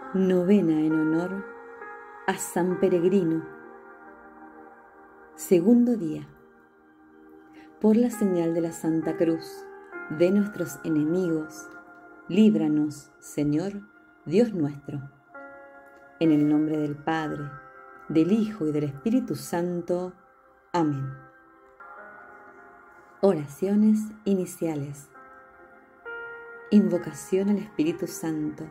Novena en honor a San Peregrino. Segundo día. Por la señal de la Santa Cruz de nuestros enemigos, líbranos, Señor, Dios nuestro. En el nombre del Padre, del Hijo y del Espíritu Santo. Amén. Oraciones iniciales. Invocación al Espíritu Santo.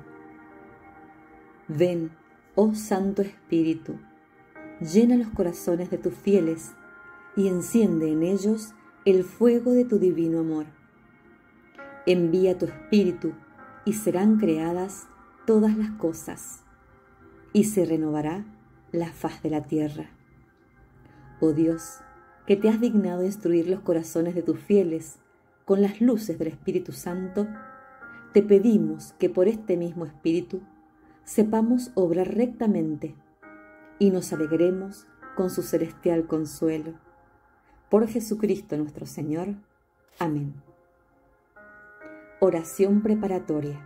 Ven, oh Santo Espíritu, llena los corazones de tus fieles y enciende en ellos el fuego de tu divino amor. Envía tu Espíritu y serán creadas todas las cosas, y se renovará la faz de la tierra. Oh Dios, que te has dignado instruir los corazones de tus fieles con las luces del Espíritu Santo, te pedimos que por este mismo Espíritu sepamos obrar rectamente y nos alegremos con su celestial consuelo. Por Jesucristo nuestro Señor. Amén. Oración preparatoria.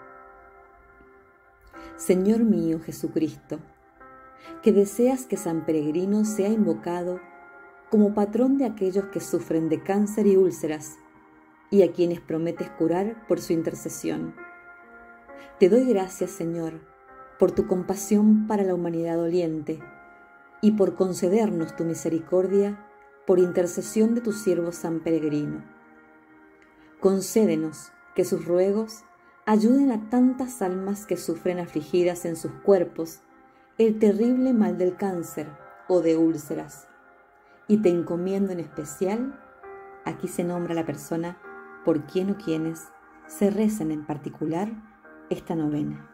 Señor mío Jesucristo, que deseas que San Peregrino sea invocado como patrón de aquellos que sufren de cáncer y úlceras, y a quienes prometes curar por su intercesión. Te doy gracias, Señor, por tu compasión para la humanidad doliente y por concedernos tu misericordia por intercesión de tu siervo San Peregrino. Concédenos que sus ruegos ayuden a tantas almas que sufren afligidas en sus cuerpos el terrible mal del cáncer o de úlceras. Y te encomiendo en especial, aquí se nombra la persona por quien o quienes se rezan en particular esta novena.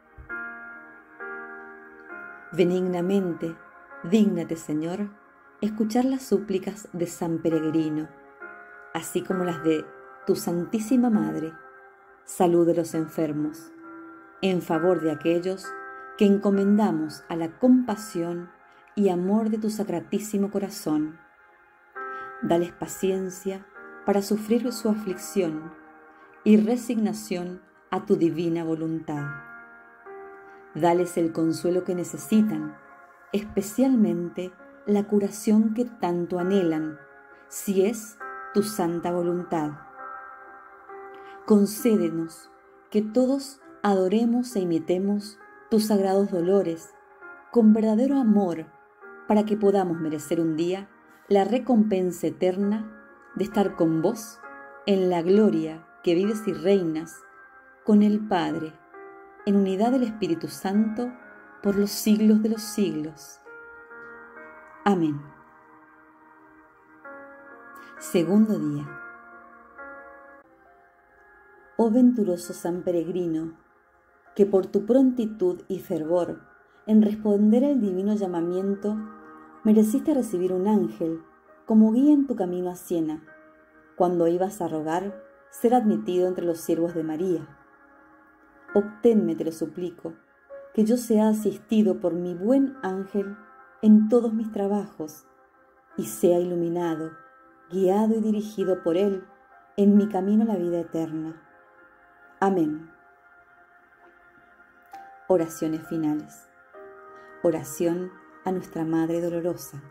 Benignamente, dígnate, Señor, escuchar las súplicas de San Peregrino, así como las de tu Santísima Madre, salud de los enfermos, en favor de aquellos que encomendamos a la compasión y amor de tu Sacratísimo Corazón. Dales paciencia para sufrir su aflicción y resignación a tu divina voluntad. Dales el consuelo que necesitan, especialmente la curación que tanto anhelan, si es tu santa voluntad. Concédenos que todos adoremos e imitemos tus sagrados dolores con verdadero amor, para que podamos merecer un día la recompensa eterna de estar con vos en la gloria que vives y reinas con el Padre, en unidad del Espíritu Santo, por los siglos de los siglos. Amén. Segundo día. Oh venturoso San Peregrino, que por tu prontitud y fervor en responder al divino llamamiento mereciste recibir un ángel como guía en tu camino a Siena, cuando ibas a rogar ser admitido entre los siervos de María. Obténme, te lo suplico, que yo sea asistido por mi buen ángel en todos mis trabajos y sea iluminado, guiado y dirigido por él en mi camino a la vida eterna. Amén. Oraciones finales. Oración a nuestra Madre Dolorosa.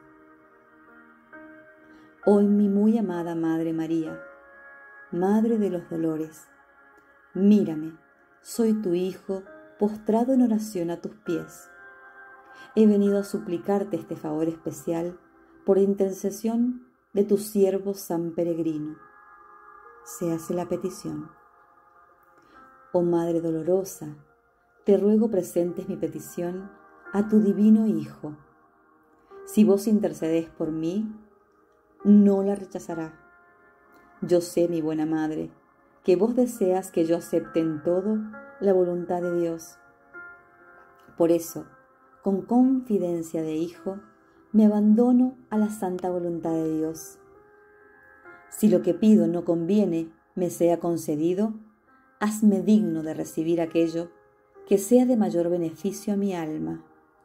Hoy mi muy amada Madre María, Madre de los dolores, mírame, soy tu Hijo postrado en oración a tus pies. He venido a suplicarte este favor especial por intercesión de tu siervo San Peregrino. Se hace la petición. Oh Madre dolorosa, te ruego presentes mi petición a tu divino Hijo. Si vos intercedés por mí, no la rechazará. Yo sé, mi buena Madre, que vos deseas que yo acepte en todo la voluntad de Dios. Por eso, con confidencia de hijo, me abandono a la santa voluntad de Dios. Si lo que pido no conviene me sea concedido, hazme digno de recibir aquello que sea de mayor beneficio a mi alma.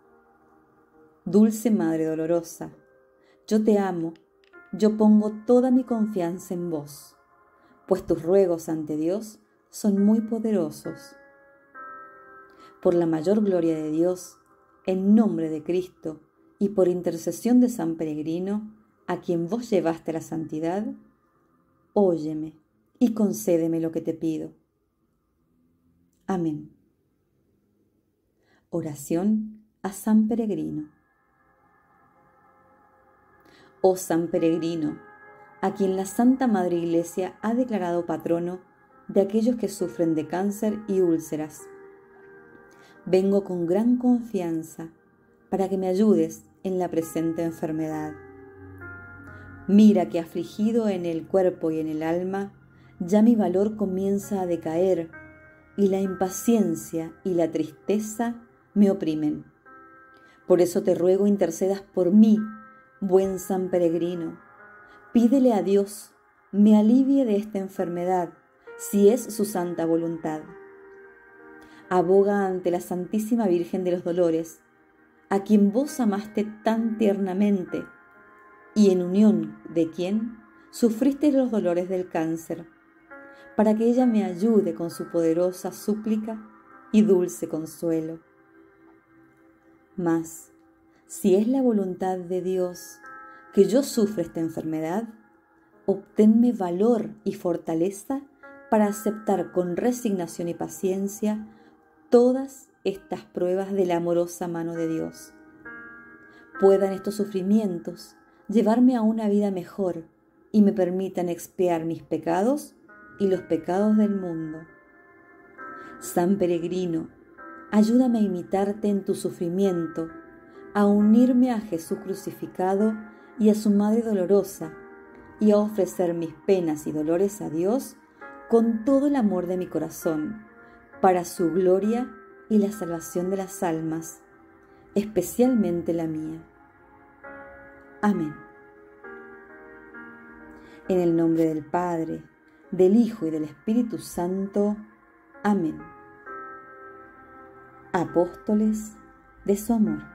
Dulce Madre dolorosa, yo te amo, yo pongo toda mi confianza en vos, pues tus ruegos ante Dios son muy poderosos. por la mayor gloria de Dios, en nombre de Cristo y por intercesión de San Peregrino, a quien vos llevaste a la santidad, óyeme y concédeme lo que te pido. Amén. Oración a San Peregrino. Oh San Peregrino, a quien la Santa Madre Iglesia ha declarado patrono de aquellos que sufren de cáncer y úlceras, vengo con gran confianza para que me ayudes en la presente enfermedad. Mira que afligido en el cuerpo y en el alma, ya mi valor comienza a decaer y la impaciencia y la tristeza me oprimen. Por eso te ruego intercedas por mí, buen San Peregrino. Pídele a Dios me alivie de esta enfermedad, si es su santa voluntad. Aboga ante la Santísima Virgen de los Dolores, a quien vos amaste tan tiernamente y en unión de quien sufriste los dolores del cáncer, para que ella me ayude con su poderosa súplica y dulce consuelo. Mas, si es la voluntad de Dios que yo sufra esta enfermedad, obténme valor y fortaleza para aceptar con resignación y paciencia todas estas pruebas de la amorosa mano de Dios. Puedan estos sufrimientos llevarme a una vida mejor y me permitan expiar mis pecados y los pecados del mundo. San Peregrino, ayúdame a imitarte en tu sufrimiento, a unirme a Jesús crucificado y a su Madre dolorosa, y a ofrecer mis penas y dolores a Dios con todo el amor de mi corazón, para su gloria y la salvación de las almas, especialmente la mía. Amén. En el nombre del Padre, del Hijo y del Espíritu Santo. Amén. Apóstoles de su amor.